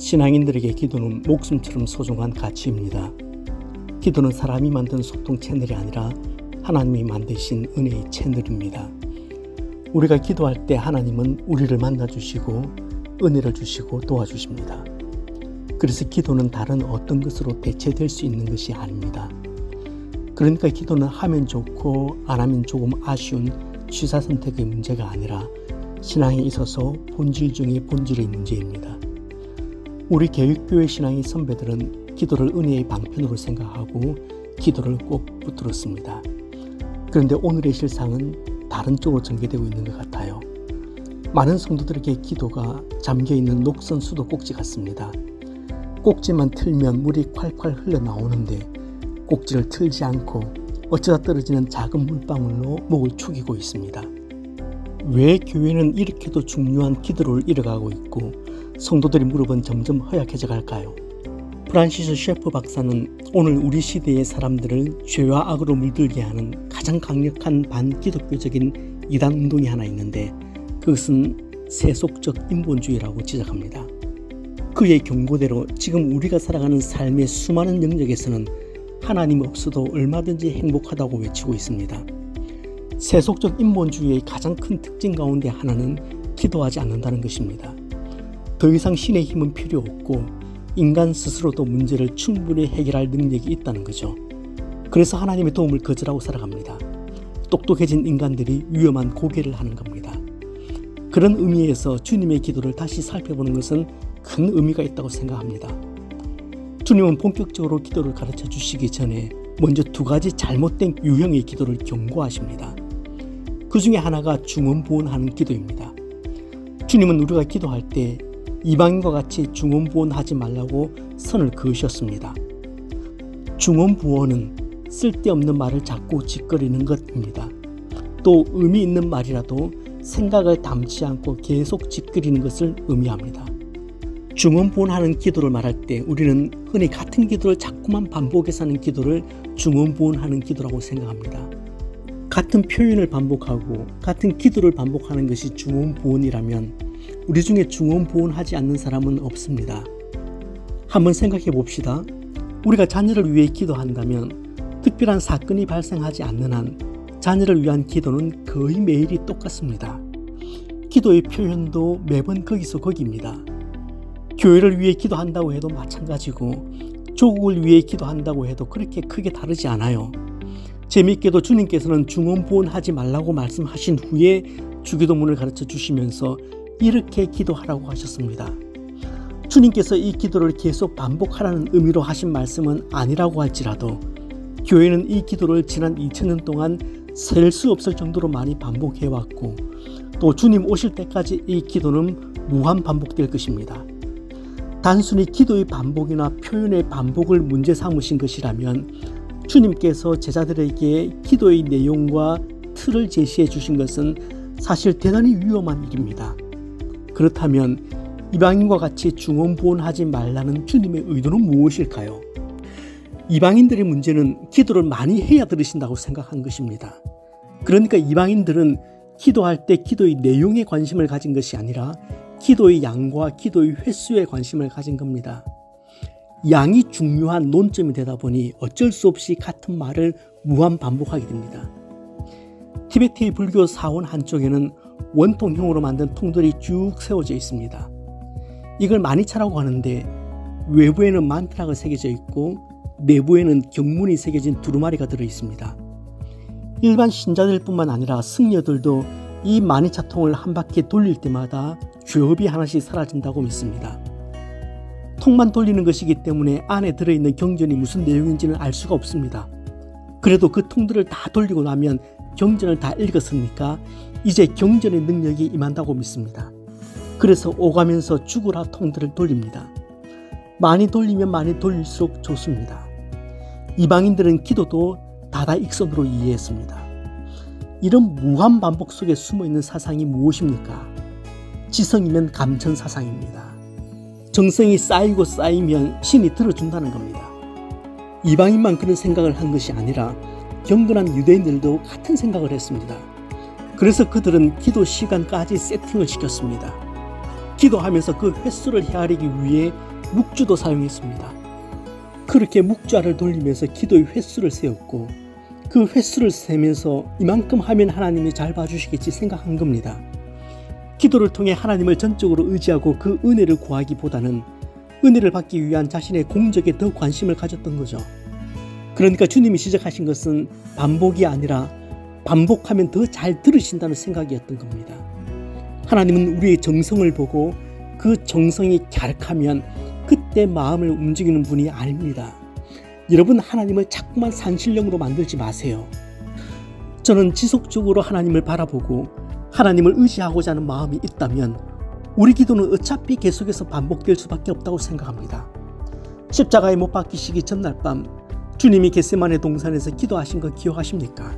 신앙인들에게 기도는 목숨처럼 소중한 가치입니다. 기도는 사람이 만든 소통 채널이 아니라 하나님이 만드신 은혜의 채널입니다. 우리가 기도할 때 하나님은 우리를 만나주시고 은혜를 주시고 도와주십니다. 그래서 기도는 다른 어떤 것으로 대체될 수 있는 것이 아닙니다. 그러니까 기도는 하면 좋고 안 하면 조금 아쉬운 취사선택의 문제가 아니라 신앙에 있어서 본질 중의 본질의 문제입니다. 우리 교육교회 신앙의 선배들은 기도를 은혜의 방편으로 생각하고 기도를 꼭 붙들었습니다. 그런데 오늘의 실상은 다른 쪽으로 전개되고 있는 것 같아요. 많은 성도들에게 기도가 잠겨있는 녹슨 수도 꼭지 같습니다. 꼭지만 틀면 물이 콸콸 흘러나오는데 꼭지를 틀지 않고 어쩌다 떨어지는 작은 물방울로 목을 축이고 있습니다. 왜 교회는 이렇게도 중요한 기도를 잃어가고 있고 성도들의 무릎은 점점 허약해져 갈까요? 프란시스 셰프 박사는 오늘 우리 시대의 사람들을 죄와 악으로 물들게 하는 가장 강력한 반기독교적인 이단 운동이 하나 있는데 그것은 세속적 인본주의라고 지적합니다. 그의 경고대로 지금 우리가 살아가는 삶의 수많은 영역에서는 하나님 없어도 얼마든지 행복하다고 외치고 있습니다. 세속적 인본주의의 가장 큰 특징 가운데 하나는 기도하지 않는다는 것입니다. 더 이상 신의 힘은 필요 없고 인간 스스로도 문제를 충분히 해결할 능력이 있다는 거죠. 그래서 하나님의 도움을 거절하고 살아갑니다. 똑똑해진 인간들이 위험한 고개를 하는 겁니다. 그런 의미에서 주님의 기도를 다시 살펴보는 것은 큰 의미가 있다고 생각합니다. 주님은 본격적으로 기도를 가르쳐 주시기 전에 먼저 두 가지 잘못된 유형의 기도를 경고하십니다. 그 중에 하나가 중언부언하는 기도입니다. 주님은 우리가 기도할 때 이방인과 같이 중언부언하지 말라고 선을 그으셨습니다. 중언부언은 쓸데없는 말을 자꾸 짓거리는 것입니다. 또 의미 있는 말이라도 생각을 담지 않고 계속 짓거리는 것을 의미합니다. 중언부언하는 기도를 말할 때 우리는 흔히 같은 기도를 자꾸만 반복해서 하는 기도를 중언부언하는 기도라고 생각합니다. 같은 표현을 반복하고 같은 기도를 반복하는 것이 중언부언이라면 우리 중에 중언부언하지 않는 사람은 없습니다. 한번 생각해 봅시다. 우리가 자녀를 위해 기도한다면 특별한 사건이 발생하지 않는 한 자녀를 위한 기도는 거의 매일이 똑같습니다. 기도의 표현도 매번 거기서 거기입니다. 교회를 위해 기도한다고 해도 마찬가지고 조국을 위해 기도한다고 해도 그렇게 크게 다르지 않아요. 재미있게도 주님께서는 중언부언하지 말라고 말씀하신 후에 주기도문을 가르쳐 주시면서 이렇게 기도하라고 하셨습니다. 주님께서 이 기도를 계속 반복하라는 의미로 하신 말씀은 아니라고 할지라도 교회는 이 기도를 지난 2000년 동안 셀 수 없을 정도로 많이 반복해왔고 또 주님 오실 때까지 이 기도는 무한 반복될 것입니다. 단순히 기도의 반복이나 표현의 반복을 문제 삼으신 것이라면 주님께서 제자들에게 기도의 내용과 틀을 제시해 주신 것은 사실 대단히 위험한 일입니다. 그렇다면 이방인과 같이 중언부언하지 말라는 주님의 의도는 무엇일까요? 이방인들의 문제는 기도를 많이 해야 들으신다고 생각한 것입니다. 그러니까 이방인들은 기도할 때 기도의 내용에 관심을 가진 것이 아니라 기도의 양과 기도의 횟수에 관심을 가진 겁니다. 양이 중요한 논점이 되다 보니 어쩔 수 없이 같은 말을 무한 반복하게 됩니다. 티베트의 불교 사원 한쪽에는 원통형으로 만든 통들이 쭉 세워져 있습니다. 이걸 마니차라고 하는데 외부에는 만트라가 새겨져 있고 내부에는 경문이 새겨진 두루마리가 들어 있습니다. 일반 신자들 뿐만 아니라 승려들도 이 마니차통을 한 바퀴 돌릴 때마다 죄업이 하나씩 사라진다고 믿습니다. 통만 돌리는 것이기 때문에 안에 들어있는 경전이 무슨 내용인지는 알 수가 없습니다. 그래도 그 통들을 다 돌리고 나면 경전을 다 읽었으니까 이제 경전의 능력이 임한다고 믿습니다. 그래서 오가면서 죽으라 통들을 돌립니다. 많이 돌리면 많이 돌릴수록 좋습니다. 이방인들은 기도도 다다익선으로 이해했습니다. 이런 무한 반복 속에 숨어있는 사상이 무엇입니까? 지성이면 감천사상입니다. 정성이 쌓이고 쌓이면 신이 들어준다는 겁니다. 이방인만 그런 생각을 한 것이 아니라 경건한 유대인들도 같은 생각을 했습니다. 그래서 그들은 기도 시간까지 세팅을 시켰습니다. 기도하면서 그 횟수를 헤아리기 위해 묵주도 사용했습니다. 그렇게 묵주알을 돌리면서 기도의 횟수를 세웠고 그 횟수를 세면서 이만큼 하면 하나님이 잘 봐주시겠지 생각한 겁니다. 기도를 통해 하나님을 전적으로 의지하고 그 은혜를 구하기보다는 은혜를 받기 위한 자신의 공적에 더 관심을 가졌던 거죠. 그러니까 주님이 지적하신 것은 반복이 아니라 반복하면 더 잘 들으신다는 생각이었던 겁니다. 하나님은 우리의 정성을 보고 그 정성이 갸륵하면 그때 마음을 움직이는 분이 아닙니다. 여러분, 하나님을 자꾸만 산신령으로 만들지 마세요. 저는 지속적으로 하나님을 바라보고 하나님을 의지하고자 하는 마음이 있다면 우리 기도는 어차피 계속해서 반복될 수밖에 없다고 생각합니다. 십자가에 못 박히시기 전날 밤 주님이 겟세마네 동산에서 기도하신 거 기억하십니까?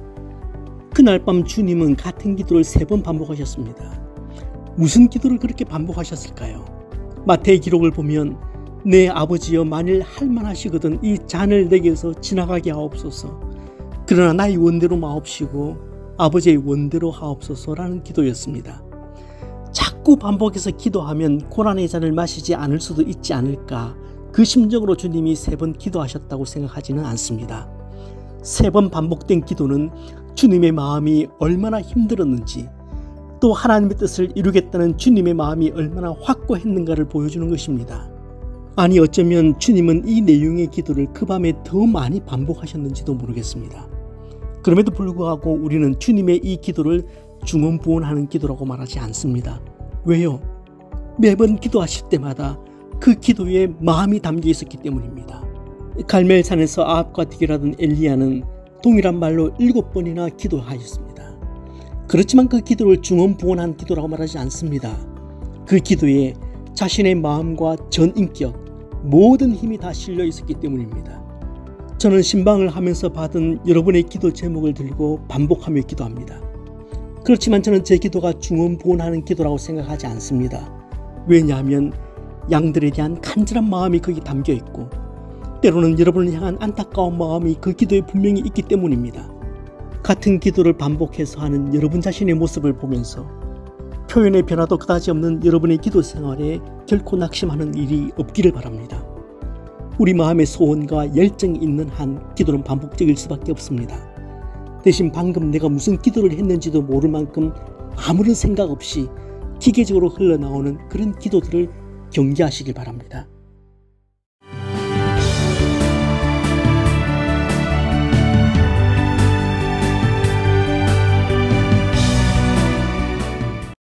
그날 밤 주님은 같은 기도를 3번 반복하셨습니다. 무슨 기도를 그렇게 반복하셨을까요? 마태의 기록을 보면 내 아버지여 만일 할만하시거든 이 잔을 내게서 지나가게 하옵소서. 그러나 나의 원대로 마옵시고 아버지의 원대로 하옵소서라는 기도였습니다. 자꾸 반복해서 기도하면 고난의 잔을 마시지 않을 수도 있지 않을까, 그 심정으로 주님이 3번 기도하셨다고 생각하지는 않습니다. 3번 반복된 기도는 주님의 마음이 얼마나 힘들었는지, 또 하나님의 뜻을 이루겠다는 주님의 마음이 얼마나 확고했는가를 보여주는 것입니다. 아니, 어쩌면 주님은 이 내용의 기도를 그 밤에 더 많이 반복하셨는지도 모르겠습니다. 그럼에도 불구하고 우리는 주님의 이 기도를 중언부언하는 기도라고 말하지 않습니다. 왜요? 매번 기도하실 때마다 그 기도에 마음이 담겨 있었기 때문입니다. 갈멜산에서 아합과 대결하던 엘리야는 동일한 말로 7번이나 기도하였습니다. 그렇지만 그 기도를 중언부언한 기도라고 말하지 않습니다. 그 기도에 자신의 마음과 전 인격, 모든 힘이 다 실려 있었기 때문입니다. 저는 신방을 하면서 받은 여러분의 기도 제목을 들고 반복하며 기도합니다. 그렇지만 저는 제 기도가 중언부언하는 기도라고 생각하지 않습니다. 왜냐하면 양들에 대한 간절한 마음이 거기 담겨 있고 때로는 여러분을 향한 안타까운 마음이 그 기도에 분명히 있기 때문입니다. 같은 기도를 반복해서 하는 여러분 자신의 모습을 보면서 표현의 변화도 그다지 없는 여러분의 기도 생활에 결코 낙심하는 일이 없기를 바랍니다. 우리 마음의 소원과 열정이 있는 한 기도는 반복적일 수밖에 없습니다. 대신 방금 내가 무슨 기도를 했는지도 모를 만큼 아무런 생각 없이 기계적으로 흘러나오는 그런 기도들을 경계하시길 바랍니다.